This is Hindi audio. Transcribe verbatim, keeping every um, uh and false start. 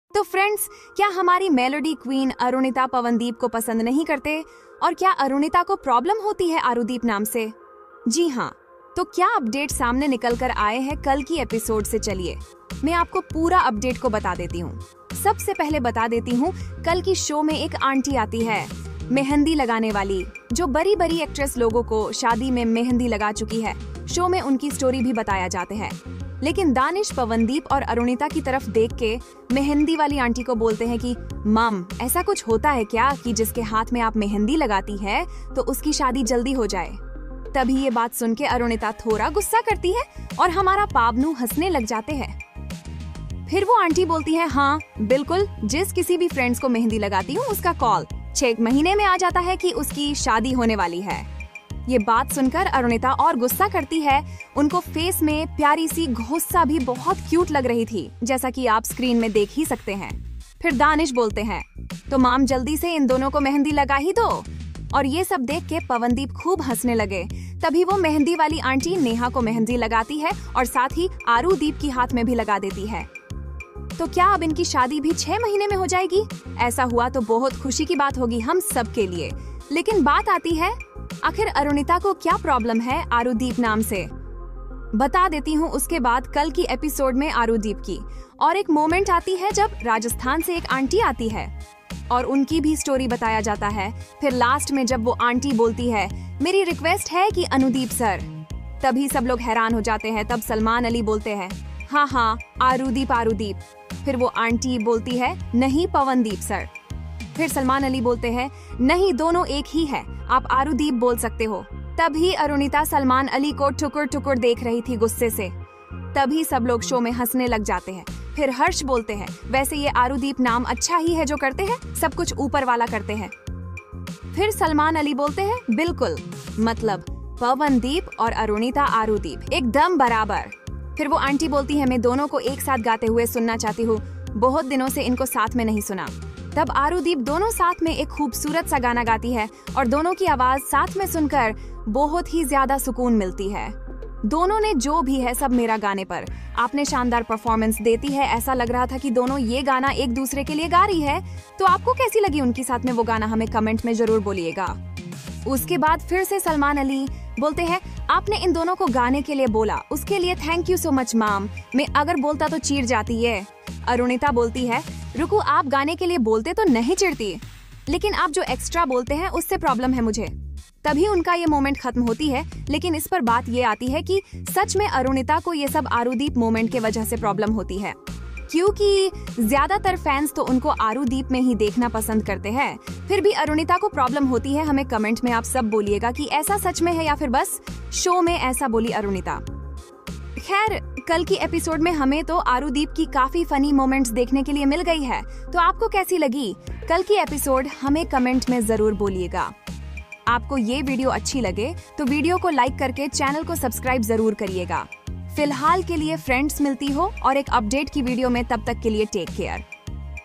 तो फ्रेंड्स, क्या हमारी मेलोडी क्वीन अरुणिता पवनदीप को पसंद नहीं करते? और क्या अरुणिता को प्रॉब्लम होती है आरुदीप नाम से? जी हाँ, तो क्या अपडेट सामने निकल कर आए हैं कल की एपिसोड से? चलिए मैं आपको पूरा अपडेट को बता देती हूँ। सबसे पहले बता देती हूँ, कल की शो में एक आंटी आती है मेहंदी लगाने वाली, जो बड़ी बड़ी एक्ट्रेस लोगों को शादी में मेहंदी लगा चुकी है। शो में उनकी स्टोरी भी बताया जाते हैं, लेकिन दानिश पवनदीप और अरुणिता की तरफ देख के मेहंदी वाली आंटी को बोलते हैं कि मम, ऐसा कुछ होता है क्या कि जिसके हाथ में आप मेहंदी लगाती है तो उसकी शादी जल्दी हो जाए? तभी ये बात सुन के अरुणिता थोड़ा गुस्सा करती है और हमारा पावनू हंसने लग जाते हैं। फिर वो आंटी बोलती है, हाँ बिल्कुल, जिस किसी भी फ्रेंड्स को मेहंदी लगाती हूँ उसका कॉल छह महीने में आ जाता है कि उसकी शादी होने वाली है। ये बात सुनकर अरुणिता और गुस्सा करती है। उनको फेस में प्यारी सी गुस्सा भी बहुत क्यूट लग रही थी, जैसा कि आप स्क्रीन में देख ही सकते हैं। फिर दानिश बोलते हैं, तो माम जल्दी से इन दोनों को मेहंदी लगा ही दो। और ये सब देख के पवनदीप खूब हंसने लगे। तभी वो मेहंदी वाली आंटी नेहा को मेहंदी लगाती है और साथ ही आरुदीप की हाथ में भी लगा देती है। तो क्या अब इनकी शादी भी छह महीने में हो जाएगी? ऐसा हुआ तो बहुत खुशी की बात होगी हम सब के लिए। लेकिन बात आती है, आखिर अरुणिता को क्या प्रॉब्लम है आरुदीप नाम से? बता देती हूँ उसके बाद कल की एपिसोड में आरुदीप की। और एक मोमेंट आती है जब राजस्थान से एक आंटी आती है और उनकी भी स्टोरी बताया जाता है। फिर लास्ट में जब वो आंटी बोलती है, मेरी रिक्वेस्ट है कि अनुदीप सर, तभी सब लोग हैरान हो जाते हैं। तब सलमान अली बोलते हैं, हाँ हाँ आरुदीप आरुदीप। फिर वो आंटी बोलती है, नहीं पवनदीप सर। फिर सलमान अली बोलते हैं, नहीं दोनों एक ही है, आप आरुदीप बोल सकते हो। तभी अरुणिता सलमान अली को ठुकुर ठुकुर देख रही थी गुस्से से। तभी सब लोग शो में हंसने लग जाते हैं। फिर हर्ष बोलते हैं, वैसे ये आरुदीप नाम अच्छा ही है जो करते हैं, सब कुछ ऊपर वाला करते हैं। फिर सलमान अली बोलते हैं, बिल्कुल, मतलब पवनदीप और अरुणिता आरुदीप एकदम बराबर। फिर वो आंटी बोलती है, मैं दोनों को एक साथ गाते हुए सुनना चाहती हूँ, बहुत दिनों से इनको साथ में नहीं सुना। तब आरुदीप दोनों साथ में एक खूबसूरत सा गाना गाती है और दोनों की आवाज साथ में सुनकर बहुत ही ज्यादा सुकून मिलती है। दोनों ने जो भी है सब मेरा गाने पर आपने शानदार परफॉर्मेंस देती है। ऐसा लग रहा था कि दोनों ये गाना एक दूसरे के लिए गा रही है। तो आपको कैसी लगी उनकी साथ में वो गाना, हमें कमेंट में जरूर बोलिएगा। उसके बाद फिर से सलमान अली बोलते हैं, आपने इन दोनों को गाने के लिए बोला, उसके लिए थैंक यू सो मच माम, मैं अगर बोलता तो चीर जाती है। अरुणिता बोलती है, रुको, आप गाने के लिए बोलते तो नहीं चिढ़ती, लेकिन आप जो एक्स्ट्रा बोलते हैं उससे प्रॉब्लम है मुझे। तभी उनका ये मोमेंट खत्म होती है। लेकिन इस पर बात ये आती है कि सच में अरुणिता को ये सब आरुदीप मोमेंट के वजह से प्रॉब्लम होती है, क्योंकि ज्यादातर फैंस तो उनको आरुदीप में ही देखना पसंद करते हैं। फिर भी अरुणिता को प्रॉब्लम होती है। हमें कमेंट में आप सब बोलिएगा कि ऐसा सच में है या फिर बस शो में ऐसा बोली अरुणिता। खैर, कल की एपिसोड में हमें तो आरुदीप की काफी फनी मोमेंट्स देखने के लिए मिल गई है। तो आपको कैसी लगी कल की एपिसोड, हमें कमेंट में जरूर बोलिएगा। आपको ये वीडियो अच्छी लगे तो वीडियो को लाइक करके चैनल को सब्सक्राइब जरूर करिएगा। फिलहाल के लिए फ्रेंड्स मिलती हो और एक अपडेट की वीडियो में, तब तक के लिए टेक केयर।